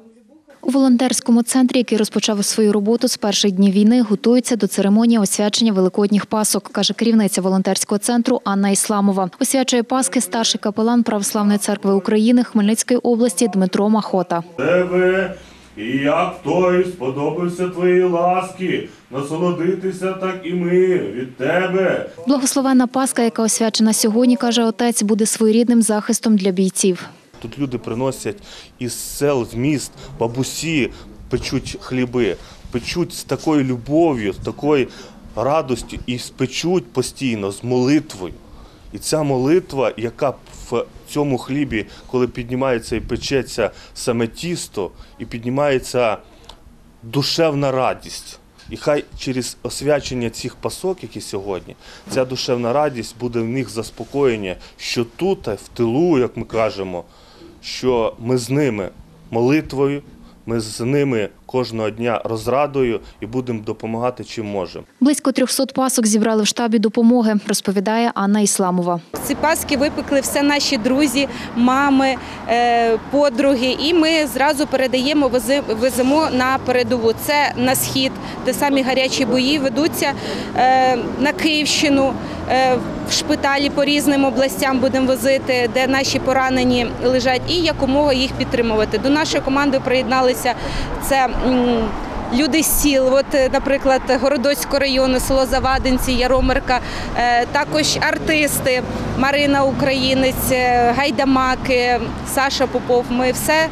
У волонтерському центрі, який розпочав свою роботу з перших днів війни, готуються до церемонії освячення великодніх пасок, каже керівниця волонтерського центру Анна Ісламова. Освячує паски старший капелан Православної церкви України Хмельницької області Дмитро Махота. Тебе, і як той сподобався твої ласки, насолодитися так і ми від тебе. Благословенна паска, яка освячена сьогодні, каже отець, буде своєрідним захистом для бійців. Тут люди приносять із сел в міст, бабусі печуть хліби, печуть з такою любов'ю, з такою радістю і печуть постійно з молитвою. І ця молитва, яка в цьому хлібі, коли піднімається і печеться саме тісто, і піднімається душевна радість. І хай через освячення цих пасок, які сьогодні, ця душевна радість буде в них заспокоєння, що тут, в тилу, як ми кажемо, що ми з ними молитвою, ми з ними кожного дня розрадою і будемо допомагати чим можемо. Близько 300 пасок зібрали в штабі допомоги, розповідає Анна Ісламова. Ці паски випекли все наші друзі, мами, подруги, і ми зразу передаємо, веземо на передову. Це на схід, де самі гарячі бої ведуться, на Київщину, в шпиталі по різним областям будемо возити, де наші поранені лежать, і якомога їх підтримувати. До нашої команди приєдналися це люди з сіл, от, наприклад, Городоцького району, село Завадинці, Яромирка, також артисти, Марина Українець, Гайдамаки, Саша Попов. Ми все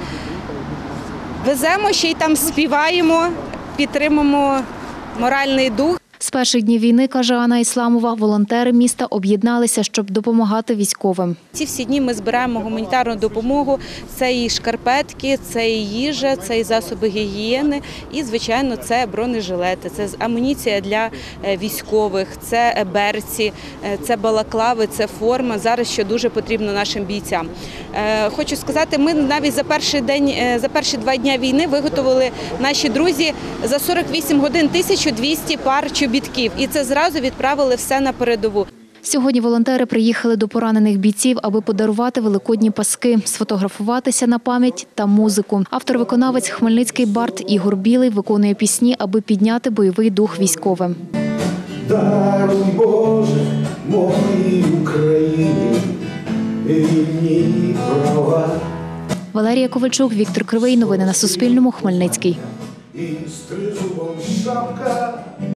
веземо, ще й там співаємо, підтримуємо моральний дух. З перших днів війни, каже Анна Ісламова, волонтери міста об'єдналися, щоб допомагати військовим. Ці всі дні ми збираємо гуманітарну допомогу. Це і шкарпетки, це і їжа, це і засоби гігієни, і, звичайно, це бронежилети, це амуніція для військових, це берці, це балаклави, це форма. Зараз що дуже потрібно нашим бійцям. Хочу сказати, ми навіть за перші 2 дні війни виготовили наші друзі за 48 годин 1200 пар чобітків. І це зразу відправили все на передову. Сьогодні волонтери приїхали до поранених бійців, аби подарувати великодні паски, сфотографуватися на пам'ять та музику. Автор-виконавець хмельницький бард Ігор Білий виконує пісні, аби підняти бойовий дух військовим. Даруй, Боже, моїй Україні вільні права. Валерія Ковальчук, Віктор Кривий. Новини на Суспільному. Хмельницький.